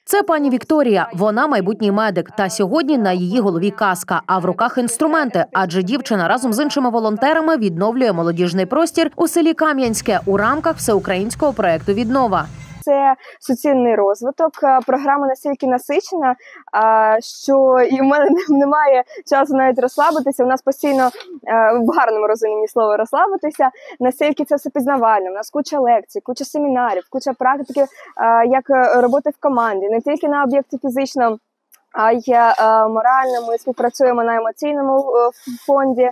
Це пані Вікторія. Вона майбутній медик. Та сьогодні на її голові каска, а в руках інструменти. Адже дівчина разом з іншими волонтерами відновлює молодіжний простір у селі Кам'янське у рамках всеукраїнського проєкту «Віднова». Це суцільний розвиток. Програма настільки насичена, що і в мене немає часу навіть розслабитися. У нас постійно, в гарному розумінні слова, розслабитися. Настільки це все пізнавально. У нас куча лекцій, куча семінарів, куча практики, як роботи в команді. Не тільки на об'єкті фізично, а й морально. Ми співпрацюємо на емоційному фонді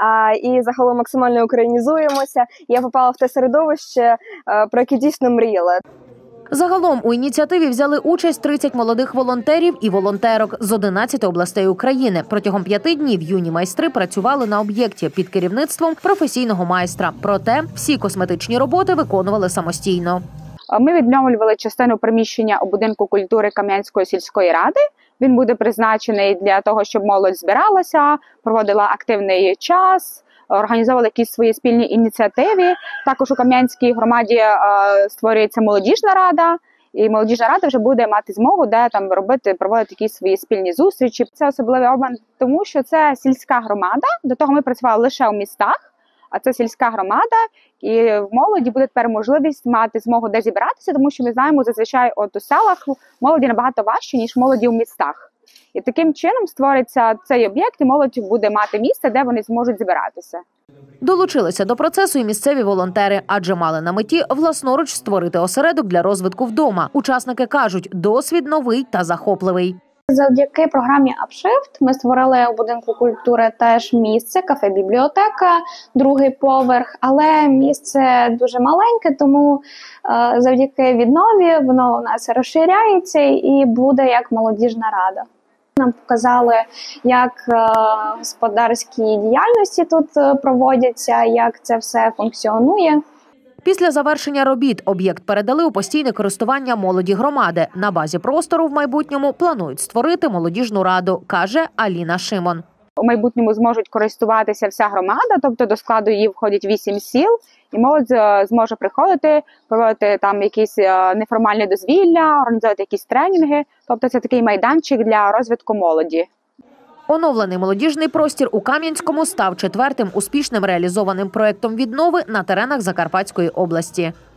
і загалом максимально українізуємося. Я попала в те середовище, про яке дійсно мріяла. Загалом у ініціативі взяли участь 30 молодих волонтерів і волонтерок з 11 областей України. Протягом 5 днів юні майстри працювали на об'єкті під керівництвом професійного майстра. Проте всі косметичні роботи виконували самостійно. Ми відновлювали частину приміщення у будинку культури Кам'янської сільської ради. Він буде призначений для того, щоб молодь збиралася, проводила активний час, організовували якісь свої спільні ініціативи. Також у Кам'янській громаді створюється молодіжна рада, і молодіжна рада вже буде мати змогу проводити якісь свої спільні зустрічі. Це особливий обман, тому що це сільська громада. До того ми працювали лише у містах, а це сільська громада, і в молоді буде тепер можливість мати змогу де зібратися, тому що ми знаємо, зазвичай у селах молоді набагато важче, ніж молоді в містах. І таким чином створиться цей об'єкт, і молодь буде мати місце, де вони зможуть збиратися. Долучилися до процесу і місцеві волонтери, адже мали на меті власноруч створити осередок для розвитку вдома. Учасники кажуть, досвід новий та захопливий. Завдяки програмі «Апшифт» ми створили у будинку культури теж місце, кафе-бібліотека, другий поверх, але місце дуже маленьке, тому завдяки віднові воно у нас розширяється і буде як молодіжна рада. Нам показали, як господарські діяльності тут проводяться, як це все функціонує. Після завершення робіт об'єкт передали у постійне користування молоді громади. На базі простору в майбутньому планують створити молодіжну раду, каже Аліна Шимон. У майбутньому зможуть користуватися вся громада, тобто до складу її входять 8 сіл, і молодь зможе приходити, проводити там якісь неформальні дозвілля, організовувати якісь тренінги. Тобто це такий майданчик для розвитку молоді. Оновлений молодіжний простір у Кам'янському став 4-тим успішним реалізованим проєктом віднови на теренах Закарпатської області.